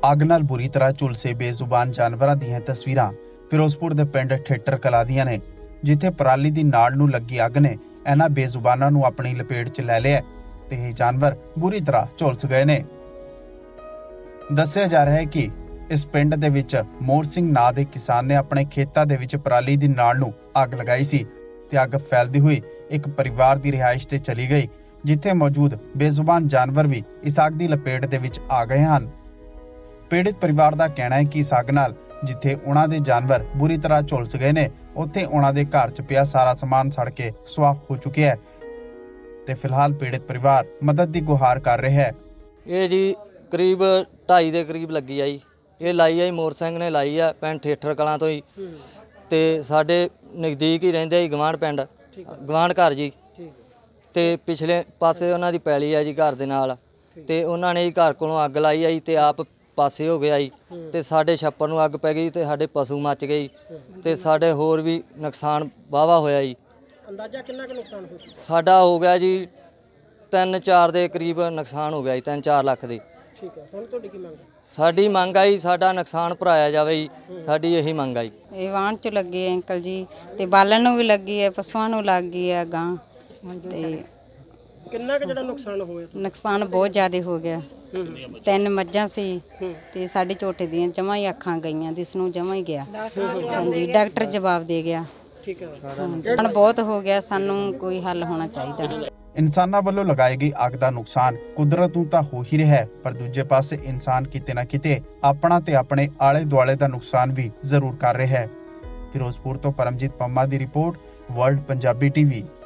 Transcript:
ਅੱਗ ਨਾਲ ਬੁਰੀ ਤਰ੍ਹਾਂ ਝੁਲਸੇ ਬੇਜ਼ੁਬਾਨ ਜਾਨਵਰਾਂ ਦੀਆਂ ਤਸਵੀਰਾਂ ਫਿਰੋਜ਼ਪੁਰ ਦੇ ਪਿੰਡ ਠੇਠਰ ਕਲਾਂ ਦੀਆਂ ਨੇ, ਜਿੱਥੇ ਪਰਾਲੀ ਦੀ ਨਾੜ ਨੂੰ ਲੱਗੀ ਅੱਗ ਨੇ ਇਹਨਾਂ ਬੇਜ਼ੁਬਾਨਾਂ ਨੂੰ ਆਪਣੀ ਲਪੇਟ 'ਚ ਲੈ ਲਿਆ ਤੇ ਇਹ ਜਾਨਵਰ ਬੁਰੀ ਤਰ੍ਹਾਂ ਝੁਲਸ ਗਏ ਨੇ। ਦੱਸਿਆ ਜਾ ਰਿਹਾ ਹੈ ਕਿ ਇਸ ਪਿੰਡ ਦੇ ਵਿੱਚ ਮੋਹਰ ਸਿੰਘ ਨਾਂ ਦੇ ਕਿਸਾਨ ਨੇ ਆਪਣੇ ਖੇਤਾਂ ਦੇ ਵਿੱਚ ਪਰਾਲੀ ਦੀ ਨਾੜ ਨੂੰ ਅੱਗ ਲਗਾਈ ਸੀ ਤੇ ਅੱਗ ਫੈਲਦੀ ਹੋਈ ਇੱਕ ਪਰਿਵਾਰ ਦੀ ਰਿਹਾਇਸ਼ ਤੇ ਚਲੀ ਗਈ, ਜਿੱਥੇ ਮੌਜੂਦ ਬੇਜ਼ੁਬਾਨ ਜਾਨਵਰ ਵੀ ਇਸ ਅੱਗ ਦੀ ਲਪੇਟ ਦੇ ਵਿੱਚ ਆ ਗਏ ਹਨ। ਪੀੜਿਤ ਪਰਿਵਾਰ ਦਾ ਕਹਿਣਾ ਹੈ ਕਿ ਇਸ ਅੱਗ ਨਾਲ ਜਿੱਥੇ ਉਹਨਾਂ ਦੇ ਜਾਨਵਰ ਬੁਰੀ ਤਰ੍ਹਾਂ ਝੁਲਸ ਗਏ ਨੇ, ਉੱਥੇ ਉਹਨਾਂ ਦੇ ਘਰ 'ਚ ਪਿਆ ਸਾਰਾ ਸਮਾਨ ਸੜ ਕੇ ਸੁਆਹ ਹੋ ਚੁੱਕਿਆ ਹੈ ਤੇ ਫਿਲਹਾਲ ਪੀੜਿਤ ਪਰਿਵਾਰ ਮਦਦ ਦੀ ਗੁਹਾਰ ਕਰ ਰਿਹਾ ਹੈ। ਇਹ ਜੀ ਕਰੀਬ 2:30 ਦੇ ਕਰੀਬ ਲੱਗੀ ਆ ਜੀ। ਇਹ ਲਾਈ ਆ ਜੀ ਮੋਹਰ ਸਿੰਘ ਨੇ ਲਾਈ ਆ ਪਿੰਡ ਠੇਠਰ ਕਲਾਂ ਤੋਂ ਹੀ, ਤੇ ਸਾਡੇ ਨਜ਼ਦੀਕ ਹੀ ਰਹਿੰਦੇ ਜੀ ਗਵਾਂਢ ਪਿੰਡ ਗਵਾਂਢ ਘਰ ਜੀ, ਤੇ ਪਿਛਲੇ ਪਾਸੇ ਉਹਨਾਂ ਦੀ ਪੈਲੀ ਆ ਜੀ ਘਰ ਦੇ ਨਾਲ, ਤੇ ਉਹਨਾਂ ਨੇ ਜੀ ਘਰ ਕੋਲੋਂ ਅੱਗ ਲਾਈ ਆ ਜੀ ਤੇ ਆਪ ਪਾਸੇ ਹੋ ਗਿਆ ਜੀ, ਤੇ ਸਾਡੇ ਛੱਪਰ ਨੂੰ ਅੱਗ ਪੈ ਗਈ ਤੇ ਸਾਡੇ ਪਸ਼ੂ ਮੱਚ ਗਏ ਤੇ ਸਾਡੇ ਹੋਰ ਵੀ ਨੁਕਸਾਨ ਵਾਹਵਾ ਹੋਇਆ ਜੀ। ਅੰਦਾਜ਼ਾ ਕਿੰਨਾ ਕੁ ਨੁਕਸਾਨ ਹੋ ਚੁੱਕਾ? ਸਾਡਾ ਹੋ ਗਿਆ ਜੀ 3-4 ਦੇ ਕਰੀਬ ਨੁਕਸਾਨ ਹੋ ਗਿਆ ਜੀ, 3-4 ਲੱਖ ਦੇ। ਠੀਕ ਹੈ, ਹੁਣ ਤੁਹਾਡੀ ਕੀ ਮੰਗ? ਸਾਡੀ ਮੰਗ ਆਈ ਸਾਡਾ ਨੁਕਸਾਨ ਭਰਾਇਆ ਜਾਵੇ ਜੀ, ਸਾਡੀ ਇਹੀ ਮੰਗ ਆਈ। ਇਹ ਵਾਹਣ ਚ ਲੱਗੀ ਹੈ ਅੰਕਲ ਜੀ, ਤੇ ਬਾਲਣ ਨੂੰ ਵੀ ਲੱਗੀ ਹੈ, ਪਸ਼ੂਆਂ ਨੂੰ ਲੱਗ ਗਈ ਹੈ ਗਾਂ, ਤੇ ਕਿੰਨਾ ਕੁ ਜਿਹੜਾ ਨੁਕਸਾਨ ਹੋਇਆ? ਨੁਕਸਾਨ ਬਹੁਤ ਜ਼ਿਆਦਾ ਹੋ ਗਿਆ। 3 ਮੱਝਾਂ ਸੀ ਤੇ ਸਾਡੇ ਝੋਟੇ ਦੀਆਂ ਜਮਾਂ ਹੀ ਅੱਖਾਂ ਗਈਆਂ, ਦਿਸ ਨੂੰ ਜਮਾਂ ਹੀ ਗਿਆ। ਹਾਂਜੀ, ਡਾਕਟਰ ਜਵਾਬ ਦੇ ਗਿਆ। ਠੀਕ ਹੈ, ਹੁਣ ਬਹੁਤ ਹੋ ਗਿਆ, ਸਾਨੂੰ ਕੋਈ ਹੱਲ ਹੋਣਾ ਚਾਹੀਦਾ। ਇਨਸਾਨਾਂ ਵੱਲੋਂ ਲਗਾਈ ਗਈ ਅੱਗ ਦਾ ਨੁਕਸਾਨ ਕੁਦਰਤ ਨੂੰ ਤਾਂ ਹੋ ਹੀ ਰਿਹਾ ਹੈ, ਪਰ ਦੂਜੇ ਪਾਸੇ ਇਨਸਾਨ ਕਿਤੇ ਨਾ ਕਿਤੇ ਆਪਣਾ ਤੇ ਆਪਣੇ ਆਲੇ ਦੁਆਲੇ ਦਾ ਨੁਕਸਾਨ ਵੀ ਜ਼ਰੂਰ ਕਰ ਰਿਹਾ ਹੈ। ਫਿਰੋਜ਼ਪੁਰ ਤੋਂ ਪਰਮਜੀਤ ਪੰਮਾ ਦੀ ਰਿਪੋਰਟ, ਵਰਲਡ ਪੰਜਾਬੀ ਟੀਵੀ।